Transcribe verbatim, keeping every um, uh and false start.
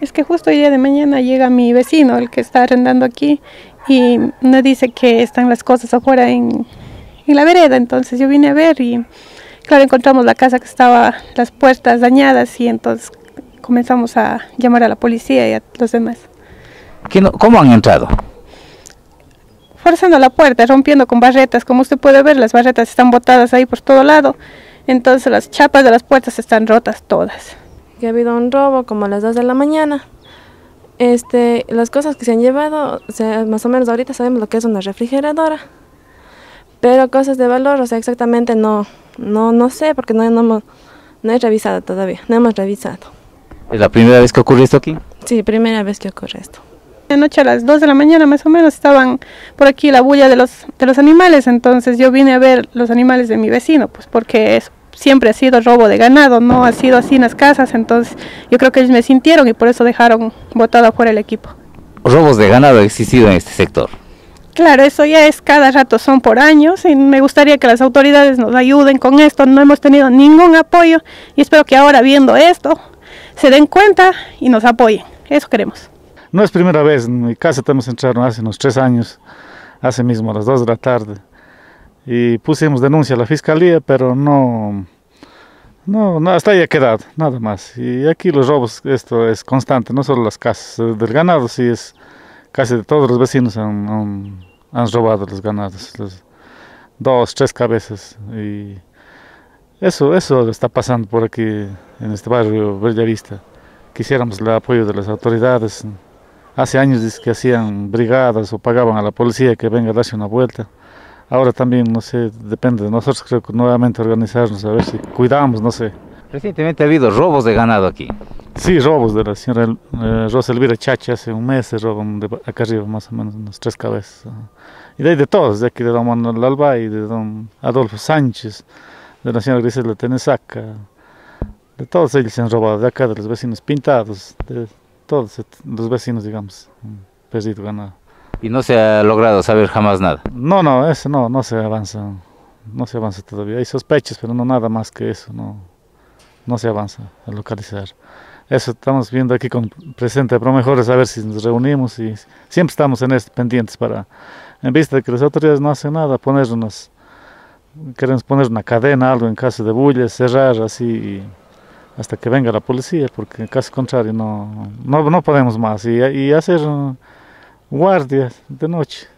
Es que justo el día de mañana llega mi vecino, el que está arrendando aquí, y me dice que están las cosas afuera en, en la vereda. Entonces yo vine a ver y claro, encontramos la casa que estaba, las puertas dañadas, y entonces comenzamos a llamar a la policía y a los demás. ¿Cómo han entrado? Forzando la puerta, rompiendo con barretas. Como usted puede ver, las barretas están botadas ahí por todo lado. Entonces las chapas de las puertas están rotas todas. Que ha habido un robo como a las dos de la mañana. Este, las cosas que se han llevado, o sea, más o menos ahorita sabemos lo que es una refrigeradora. Pero cosas de valor, o sea, exactamente no, no, no sé, porque no, no, no he revisado todavía, no hemos revisado. ¿Es la primera vez que ocurre esto aquí? Sí, primera vez que ocurre esto. Anoche a las dos de la mañana más o menos estaban por aquí la bulla de los, de los animales, entonces yo vine a ver los animales de mi vecino, pues porque es, siempre ha sido robo de ganado, no ha sido así en las casas, entonces yo creo que ellos me sintieron y por eso dejaron botado afuera el equipo. ¿Robos de ganado han existido en este sector? Claro, eso ya es cada rato, son por años, y me gustaría que las autoridades nos ayuden con esto. No hemos tenido ningún apoyo y espero que ahora, viendo esto, se den cuenta y nos apoyen. Eso queremos. No es primera vez, en mi casa estamos entraron hace unos tres años, hace mismo a las dos de la tarde, y pusimos denuncia a la fiscalía, pero no, no, no hasta ahí ha quedado, nada más. Y aquí los robos, esto es constante, no solo las casas, del ganado sí es, casi de todos los vecinos han, han, han robado los ganados, los dos, tres cabezas, y eso, eso está pasando por aquí, en este barrio Bellavista. Quisiéramos el apoyo de las autoridades. Hace años que hacían brigadas o pagaban a la policía que venga a darse una vuelta. Ahora también, no sé, depende de nosotros, creo que nuevamente organizarnos, a ver si cuidamos, no sé. Recientemente ha habido robos de ganado aquí. Sí, robos de la señora eh, Rosa Elvira Chacha, hace un mes se roban de acá arriba más o menos unas tres cabezas. Y de ahí de todos, de aquí de don Manuel Albay, de don Adolfo Sánchez, de la señora Grisela Tenesaca, de todos ellos se han robado, de acá de los vecinos Pintados, de todos los vecinos, digamos, perdido ganado. ¿Y no se ha logrado saber jamás nada? No, no, eso no, no se avanza, no se avanza todavía. Hay sospechas, pero no nada más que eso, no, no se avanza a localizar. Eso estamos viendo aquí con Presente Promejores, a ver si nos reunimos y siempre estamos en esto, pendientes para, en vista de que las autoridades no hacen nada, ponernos, queremos poner una cadena, algo en caso de bullas, cerrar así, hasta que venga la policía, porque en caso contrario no, no, no podemos más, y, y hacer guardias de noche.